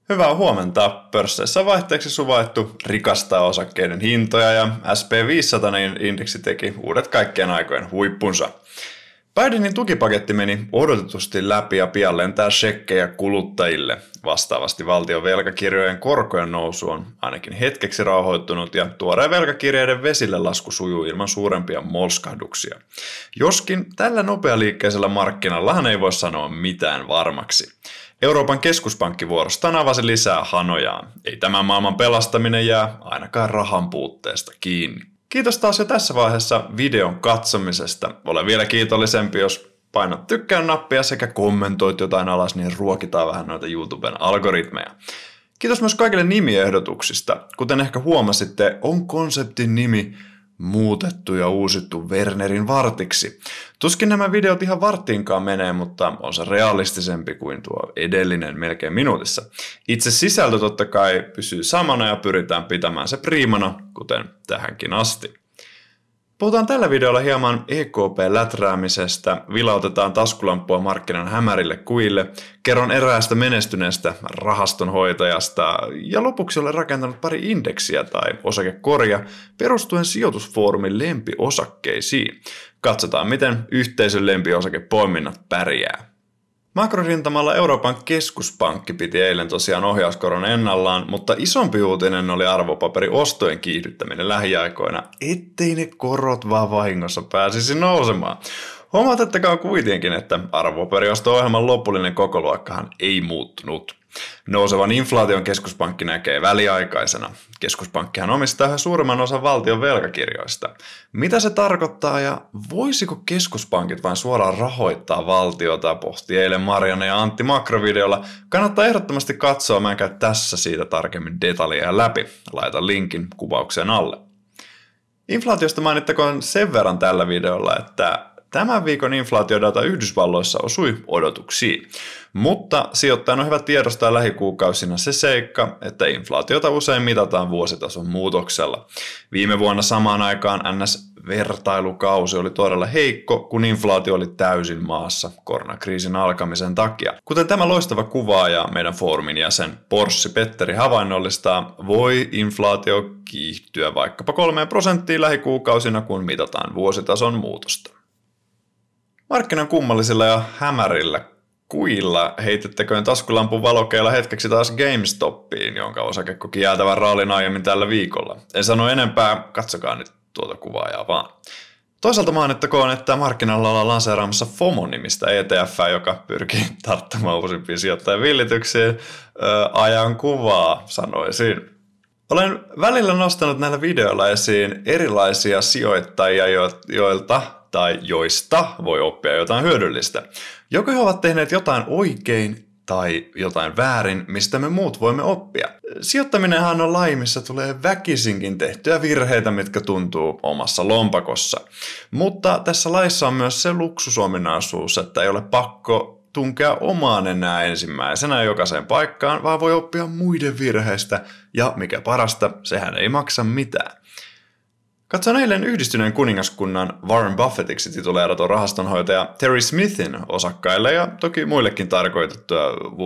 Hyvää huomenta. Pörsseissä on vaihteeksi suvaittu rikastaa osakkeiden hintoja ja SP500-indeksi teki uudet kaikkien aikojen huippunsa. Bidenin tukipaketti meni odotetusti läpi ja pian lentää shekkejä kuluttajille. Vastaavasti valtion velkakirjojen korkojen nousu on ainakin hetkeksi rauhoittunut ja tuoreen velkakirjeiden vesille lasku sujuu ilman suurempia molskahduksia. Joskin tällä nopealiikkeisellä markkinallahan ei voi sanoa mitään varmaksi. Euroopan keskuspankki vuorostaan avasi lisää hanojaan. Ei tämän maailman pelastaminen jää ainakaan rahan puutteesta kiinni. Kiitos taas jo tässä vaiheessa videon katsomisesta. Olen vielä kiitollisempi, jos painat tykkään-nappia sekä kommentoit jotain alas, niin ruokitaan vähän noita YouTuben algoritmeja. Kiitos myös kaikille nimiehdotuksista. Kuten ehkä huomasitte, on konseptin nimi muutettu ja uusittu Wernerin vartiksi. Tuskin nämä videot ihan varttiinkaan menee, mutta on se realistisempi kuin tuo edellinen melkein minuutissa. Itse sisältö totta kai pysyy samana ja pyritään pitämään se priimana, kuten tähänkin asti. Puhutaan tällä videolla hieman EKP-läträämisestä, vilautetaan taskulampua markkinan hämärille kuille, kerron eräästä menestyneestä rahastonhoitajasta ja lopuksi olen rakentanut pari indeksiä tai osakekoria perustuen sijoitusfoorumin lempiosakkeisiin. Katsotaan, miten yhteisön lempiosakepoiminnat pärjää. Makrorintamalla Euroopan keskuspankki piti eilen tosiaan ohjauskoron ennallaan, mutta isompi uutinen oli arvopaperiostojen kiihdyttäminen lähiaikoina, ettei ne korot vaan vahingossa pääsisi nousemaan. Huomautettakaa kuitenkin, että arvopaperiosto-ohjelman lopullinen kokoluokkahan ei muuttunut. Nousevan inflaation keskuspankki näkee väliaikaisena. Keskuspankkihan omistaa yhä suurimman osan valtion velkakirjoista. Mitä se tarkoittaa ja voisiko keskuspankit vain suoraan rahoittaa valtiota, pohti eilen Marianne ja Antti makrovideolla. Kannattaa ehdottomasti katsoa, mä en käy tässä siitä tarkemmin detaljeja läpi. Laitan linkin kuvaukseen alle. Inflaatiosta mainittakoon sen verran tällä videolla, että tämän viikon inflaatiodata Yhdysvalloissa osui odotuksiin, mutta sijoittajan on hyvä tiedostaa lähikuukausina se seikka, että inflaatiota usein mitataan vuositason muutoksella. Viime vuonna samaan aikaan NS-vertailukausi oli todella heikko, kun inflaatio oli täysin maassa koronakriisin alkamisen takia. Kuten tämä loistava kuvaaja meidän foorumin jäsen Porssi Petteri havainnollistaa, voi inflaatio kiihtyä vaikkapa 3% lähikuukausina, kun mitataan vuositason muutosta. Markkinan kummallisilla ja hämärillä kuilla heitetteköön taskulampun valokeilla hetkeksi taas GameStopiin, jonka osake koki jäätävän rallin aiemmin tällä viikolla. En sano enempää, katsokaa nyt tuota kuvaajaa vaan. Toisaalta mainittakoon, että markkinalla ollaan lanseeraamassa FOMO-nimistä ETF:ää, joka pyrkii tarttumaan uusimpiin sijoittajien villityksiin. Ajan kuvaa, sanoisin. Olen välillä nostanut näillä videoilla esiin erilaisia sijoittajia, joilta tai joista voi oppia jotain hyödyllistä. Joko he ovat tehneet jotain oikein tai jotain väärin, mistä me muut voimme oppia. Sijoittaminenhan on laji, missä tulee väkisinkin tehtyä virheitä, mitkä tuntuu omassa lompakossa. Mutta tässä laissa on myös se luksusominaisuus, että ei ole pakko tunkea omaan enää ensimmäisenä jokaiseen paikkaan, vaan voi oppia muiden virheistä ja mikä parasta, sehän ei maksa mitään. Katsoin eilen Yhdistyneen kuningaskunnan Warren Buffettiksi tituleeraton rahastonhoitaja Terry Smithin osakkaille ja toki muillekin tarkoitettua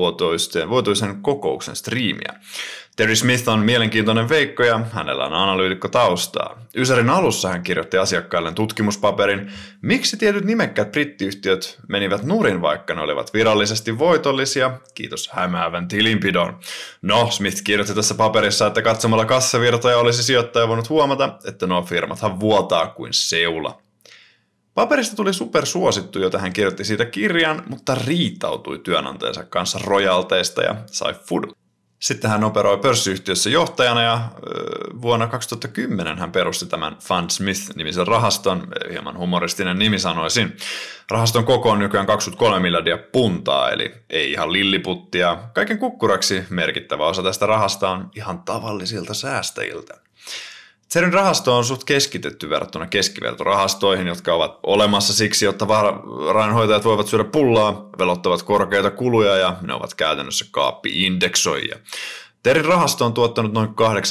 vuotuisen kokouksen striimiä. Terry Smith on mielenkiintoinen veikko ja hänellä on analyytikko taustaa. Ysärin alussa hän kirjoitti asiakkailleen tutkimuspaperin, miksi tietyt nimekkäät brittiyhtiöt menivät nurin, vaikka ne olivat virallisesti voitollisia, kiitos hämäävän tilinpidon. No, Smith kirjoitti tässä paperissa, että katsomalla kassavirtoja olisi sijoittaja voinut huomata, että nuo firmathan vuotaa kuin seula. Paperista tuli supersuosittu, jota hän kirjoitti siitä kirjan, mutta riitautui työnantajansa kanssa rojalteista ja sai fudut. Sitten hän operoi pörssiyhtiössä johtajana ja vuonna 2010 hän perusti tämän Fund Smith-nimisen rahaston, hieman humoristinen nimi sanoisin. Rahaston koko on nykyään 23 miljardia puntaa, eli ei ihan lilliputtia. Kaiken kukkuraksi merkittävä osa tästä rahasta on ihan tavallisilta säästäjiltä. Terryn rahasto on suht keskitetty verrattuna keskivertorahastoihin, jotka ovat olemassa siksi, jotta varainhoitajat voivat syödä pullaa, velottavat korkeita kuluja ja ne ovat käytännössä kaappi-indeksoijia. Terrin rahasto on tuottanut noin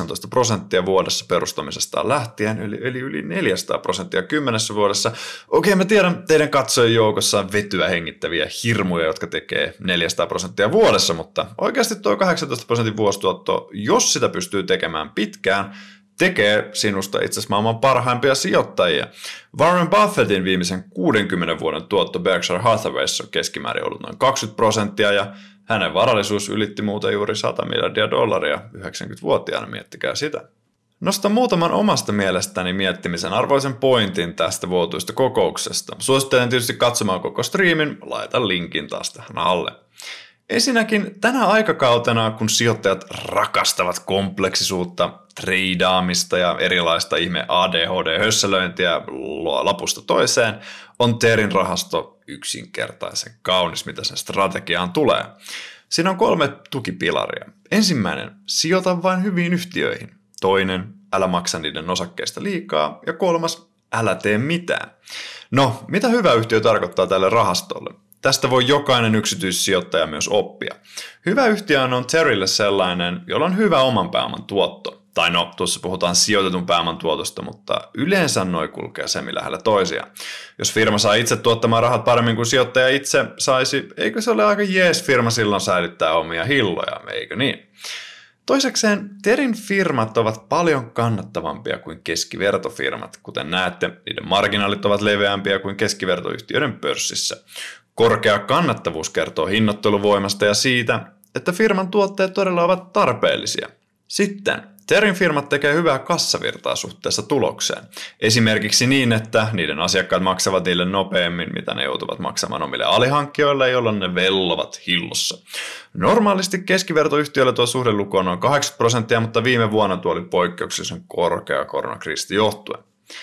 18% vuodessa perustamisestaan lähtien, eli yli 400% 10 vuodessa. Okei, mä tiedän, teidän katsojien joukossa on vetyä hengittäviä hirmuja, jotka tekee 400% vuodessa, mutta oikeasti tuo 18% vuosituotto, jos sitä pystyy tekemään pitkään, tekee sinusta itse asiassa maailman parhaimpia sijoittajia. Warren Buffettin viimeisen 60 vuoden tuotto Berkshire Hathawayssa on keskimäärin ollut noin 20% ja hänen varallisuus ylitti muuten juuri $100 miljardia 90-vuotiaana, miettikää sitä. Nostan muutaman omasta mielestäni miettimisen arvoisen pointin tästä vuotuista kokouksesta. Suosittelen tietysti katsomaan koko striimin, laitan linkin taas tähän alle. Ensinnäkin tänä aikakautena, kun sijoittajat rakastavat kompleksisuutta, treidaamista ja erilaista ihme ADHD-hösselöintiä lapusta toiseen, on Terrin rahasto yksinkertaisen kaunis, mitä sen strategiaan tulee. Siinä on 3 tukipilaria. Ensimmäinen, sijoita vain hyviin yhtiöihin. Toinen, älä maksa niiden osakkeista liikaa. Ja 3, älä tee mitään. No, mitä hyvä yhtiö tarkoittaa tälle rahastolle? Tästä voi jokainen yksityissijoittaja myös oppia. Hyvä yhtiö on Terrille sellainen, jolla on hyvä oman pääoman tuotto. Tai no, tuossa puhutaan sijoitetun pääoman tuotosta, mutta yleensä noi kulkee semmin lähellä toisiaan. Jos firma saa itse tuottamaan rahat paremmin kuin sijoittaja itse saisi, eikö se ole aika jees firma silloin säilyttää omia hilloja, eikö niin? Toisekseen Terrin firmat ovat paljon kannattavampia kuin keskivertofirmat. Kuten näette, niiden marginaalit ovat leveämpiä kuin keskivertoyhtiöiden pörssissä. Korkea kannattavuus kertoo hinnoitteluvoimasta ja siitä, että firman tuotteet todella ovat tarpeellisia. Sitten Terrin firmat tekee hyvää kassavirtaa suhteessa tulokseen. Esimerkiksi niin, että niiden asiakkaat maksavat niille nopeammin, mitä ne joutuvat maksamaan omille alihankkijoille, jolloin ne vellovat hillossa. Normaalisti keskivertoyhtiöillä tuo suhdeluku on noin 80%, mutta viime vuonna tuo oli poikkeuksellisen korkea koronakriisistä johtuen.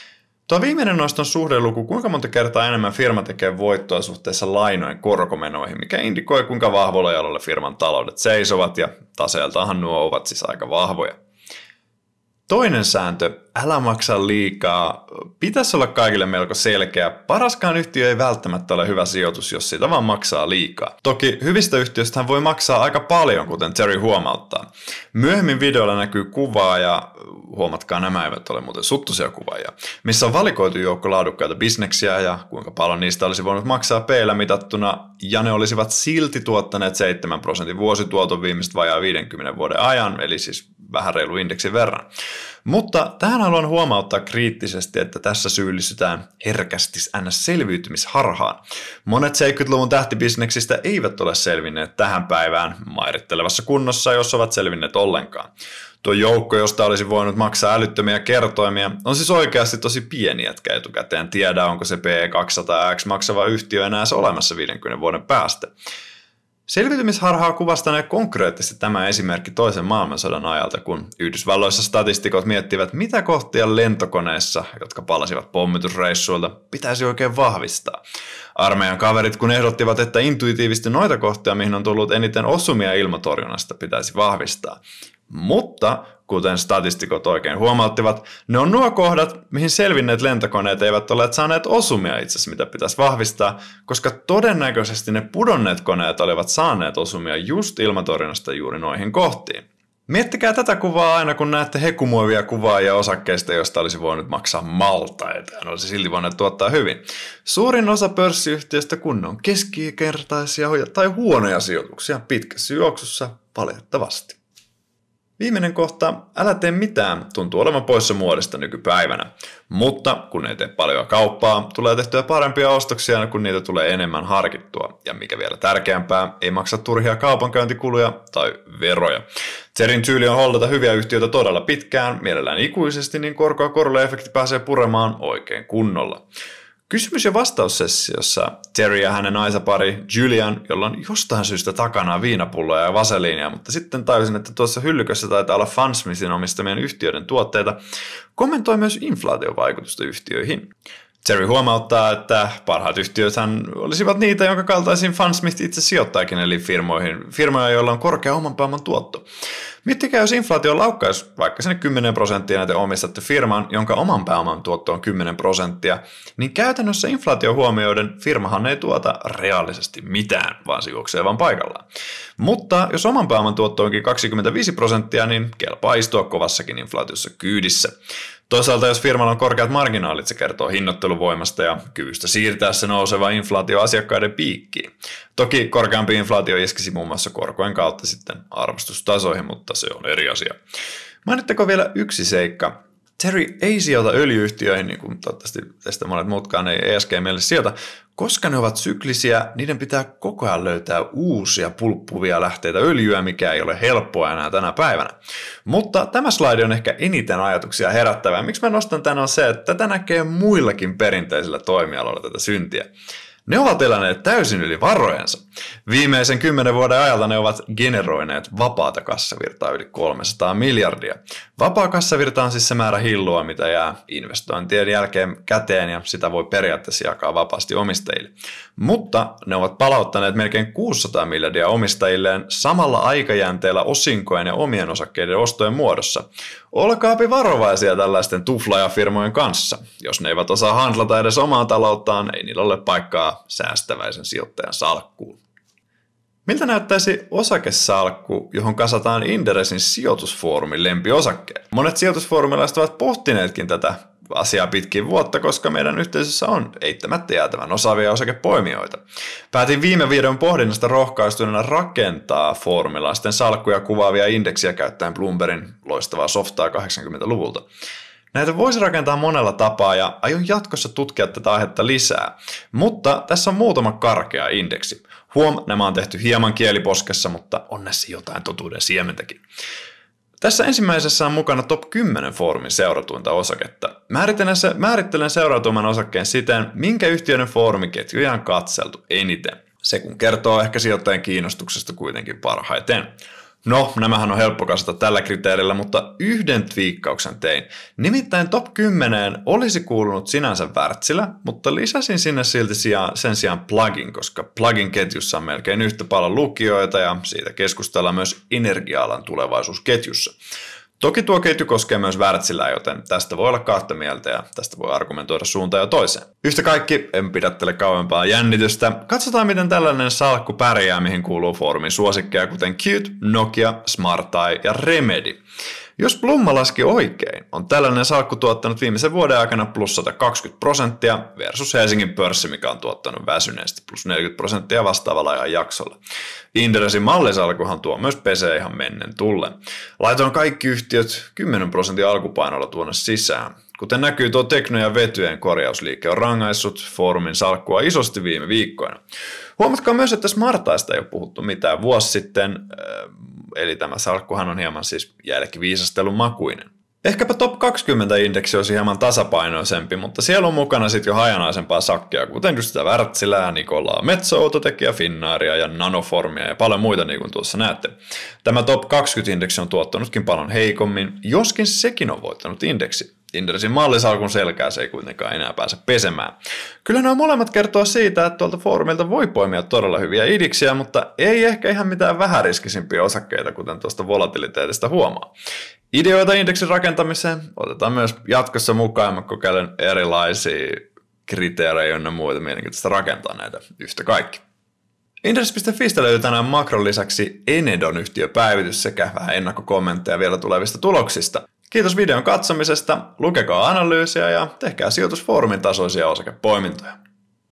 Tuo viimeinen noista on suhdeluku, kuinka monta kertaa enemmän firma tekee voittoa suhteessa lainojen korkomenoihin, mikä indikoi kuinka vahvoilla jaloilla firman taloudet seisovat ja taseeltahan nuo ovat siis aika vahvoja. Toinen sääntö, älä maksa liikaa, pitäisi olla kaikille melko selkeä. Paraskaan yhtiö ei välttämättä ole hyvä sijoitus, jos siitä vaan maksaa liikaa. Toki hyvistä yhtiöistä voi maksaa aika paljon, kuten Terry huomauttaa. Myöhemmin videolla näkyy kuvaa ja huomatkaa, nämä eivät ole muuten suttuisia kuvaajia, missä on valikoitu joukko laadukkaita bisneksiä ja kuinka paljon niistä olisi voinut maksaa P-llä mitattuna, ja ne olisivat silti tuottaneet 7% vuosituoton viimeiset vajaa 50 vuoden ajan, eli siis vähän reilu indeksin verran. Mutta tähän haluan huomauttaa kriittisesti, että tässä syyllistytään herkästi selviytymisharhaan. Monet 70-luvun tähtibisneksistä eivät ole selvinneet tähän päivään mairittelevassa kunnossa, jos ovat selvinneet ollenkaan. Tuo joukko, josta olisi voinut maksaa älyttömiä kertoimia, on siis oikeasti tosi pieni, etkä etukäteen tiedä, onko se PE200X maksava yhtiö enää olemassa 50 vuoden päästä. Selviytymisharhaa kuvastanee konkreettisesti tämä esimerkki toisen maailmansodan ajalta, kun Yhdysvalloissa statistikot miettivät, mitä kohtia lentokoneissa, jotka palasivat pommitusreissuilta, pitäisi oikein vahvistaa. Armeijan kaverit kun ehdottivat, että intuitiivisesti noita kohtia, mihin on tullut eniten osumia ilmatorjunnasta, pitäisi vahvistaa. Mutta, kuten statistikot oikein huomauttivat, ne on nuo kohdat, mihin selvinneet lentokoneet eivät olleet saaneet osumia itse asiassa, mitä pitäisi vahvistaa, koska todennäköisesti ne pudonneet koneet olivat saaneet osumia just ilmatorjunnasta juuri noihin kohtiin. Miettikää tätä kuvaa aina, kun näette hekumuovia kuvaajia osakkeista, joista olisi voinut maksaa maltaita ja ne olisi silti voineet tuottaa hyvin. Suurin osa pörssiyhtiöistä kun on keskikertaisia tai huonoja sijoituksia pitkässä juoksussa valitettavasti. Viimeinen kohta, älä tee mitään, tuntuu olevan poissa muodista nykypäivänä. Mutta kun ei tee paljon kauppaa, tulee tehtyä parempia ostoksia, kun niitä tulee enemmän harkittua. Ja mikä vielä tärkeämpää, ei maksa turhia kaupankäyntikuluja tai veroja. Terrin tyyli on holdata hyviä yhtiöitä todella pitkään, mielellään ikuisesti, niin korkoa korolle efekti pääsee puremaan oikein kunnolla. Kysymys- ja vastaussessiossa Terry ja hänen naisapari Julian, jolla on jostain syystä takana viinapulloja ja vaseliinia, mutta sitten tajusin, että tuossa hyllykössä taitaa olla Fansmithin omistamien yhtiöiden tuotteita, kommentoi myös inflaatiovaikutusta yhtiöihin. Terry huomauttaa, että parhaat yhtiöthän olisivat niitä, jonka kaltaisiin Fansmith itse sijoittaakin, eli firmoja, joilla on korkea oman pääoman tuotto. Miettikää, jos inflaatio laukkaisi vaikka sinne 10% ja te omistatte firman, jonka oman pääoman tuotto on 10%, niin käytännössä inflaatio huomioiden firmahan ei tuota reaalisesti mitään, vaan se juoksee vaan paikallaan. Mutta jos oman pääoman tuotto onkin 25%, niin kelpaa istua kovassakin inflaatiossa kyydissä. Toisaalta jos firmalla on korkeat marginaalit, se kertoo hinnoitteluvoimasta ja kyvystä siirtää se nouseva inflaatio asiakkaiden piikkiin. Toki korkeampi inflaatio iskisi muun muassa korkojen kautta sitten arvostustasoihin, mutta se on eri asia. Mainitteko vielä yksi seikka? Terry ei sijoita öljyyhtiöihin, niin kuin toivottavasti tästä monet muutkaan ei ESG meille sijoita. Koska ne ovat syklisiä, niiden pitää koko ajan löytää uusia pulppuvia lähteitä öljyä, mikä ei ole helppoa enää tänä päivänä. Mutta tämä slaidi on ehkä eniten ajatuksia herättävää. Miksi mä nostan tän on se, että tätä näkee muillakin perinteisillä toimialoilla tätä syntiä. Ne ovat eläneet täysin yli varojensa. Viimeisen 10 vuoden ajalta ne ovat generoineet vapaata kassavirtaa yli 300 miljardia. Vapaa kassavirta on siis se määrä hillua, mitä jää investointien jälkeen käteen ja sitä voi periaatteessa jakaa vapaasti omistajille. Mutta ne ovat palauttaneet melkein 600 miljardia omistajilleen samalla aikajänteellä osinkojen ja omien osakkeiden ostojen muodossa. Olkaapi varovaisia tällaisten tuflajafirmojen kanssa. Jos ne eivät osaa handlata edes omaa talouttaan, ei niillä ole paikkaa säästäväisen sijoittajan salkkuun. Miltä näyttäisi osakesalkku, johon kasataan Inderesin sijoitusfoorumin lempiosakkeet? Monet sijoitusfoorumilaiset ovat pohtineetkin tätä asiaa pitkin vuotta, koska meidän yhteisössä on eittämättä jäätävän osaavia osakepoimijoita. Päätin viime videon pohdinnasta rohkaistuneena rakentaa foorumilaisten salkkuja kuvaavia indeksiä käyttäen Bloombergin loistavaa softaa 80-luvulta. Näitä voisi rakentaa monella tapaa ja aion jatkossa tutkia tätä aihetta lisää, mutta tässä on muutama karkea indeksi. Nämä on tehty hieman kieliposkessa, mutta on näissä jotain totuuden siementäkin. Tässä ensimmäisessä on mukana top 10 foorumin seuratuinta osaketta. Määrittelen seuratuiman osakkeen siten, minkä yhtiöiden foorumiketjuja on katseltu eniten. Se kun kertoo ehkä sijoittajien kiinnostuksesta kuitenkin parhaiten. No, nämähän on helppo kasata tällä kriteerillä, mutta yhden twiikkauksen tein. Nimittäin top 10 olisi kuulunut sinänsä Wärtsilä, mutta lisäsin sinne silti sen sijaan Plugin, koska Plugin ketjussa on melkein yhtä paljon lukijoita ja siitä keskustellaan myös energia-alan tulevaisuusketjussa. Toki tuo ketju koskee myös Wärtsilää, joten tästä voi olla kahta mieltä ja tästä voi argumentoida suuntaan ja toiseen. Yhtä kaikki, en pidättele kauempaa jännitystä. Katsotaan, miten tällainen salkku pärjää, mihin kuuluu foorumin suosikkeja, kuten Qt, Nokia, Smart Eye ja Remedy. Jos Blumma laski oikein, on tällainen salkku tuottanut viimeisen vuoden aikana plus 120% versus Helsingin pörssi, mikä on tuottanut väsyneesti plus 40% vastaavalla ajan jaksolla. Inderesin mallisalkuhan tuo myös pesee ihan mennen tullen. Laitoin kaikki yhtiöt 10% alkupainolla tuonne sisään. Kuten näkyy, tuo Tekno ja Vetyjen korjausliike on rangaissut foorumin salkkua isosti viime viikkoina. Huomatkaa myös, että Smartaista ei ole puhuttu mitään vuosi sitten, eli tämä salkkuhan on hieman siis jälkiviisastelun makuinen. Ehkäpä top 20 indeksi olisi hieman tasapainoisempi, mutta siellä on mukana sitten jo hajanaisempaa sakkia, kuten just sitä Wärtsilää, Nikolaa, Metso, Outotecia, Finnaaria ja Nanoformia ja paljon muita niin kuin tuossa näette. Tämä top 20 indeksi on tuottanutkin paljon heikommin, joskin sekin on voittanut indeksi. Inderesin mallisalkun selkää se ei kuitenkaan enää pääse pesemään. Kyllä nämä molemmat kertoo siitä, että tuolta foorumilta voi poimia todella hyviä idiksiä, mutta ei ehkä ihan mitään vähäriskisimpiä osakkeita, kuten tuosta volatiliteetista huomaa. Ideoita indeksin rakentamiseen otetaan myös jatkossa mukaan. Mä kokeilen erilaisia kriteerejä ja muita mielenkiintoista rakentaa näitä yhtä kaikki. Inderes.fistä löytyy tänään makron lisäksi Enedon yhtiöpäivitys sekä vähän ennakkokommentteja vielä tulevista tuloksista. Kiitos videon katsomisesta, lukekaa analyysiä ja tehkää sijoitusfoorumin tasoisia osakepoimintoja.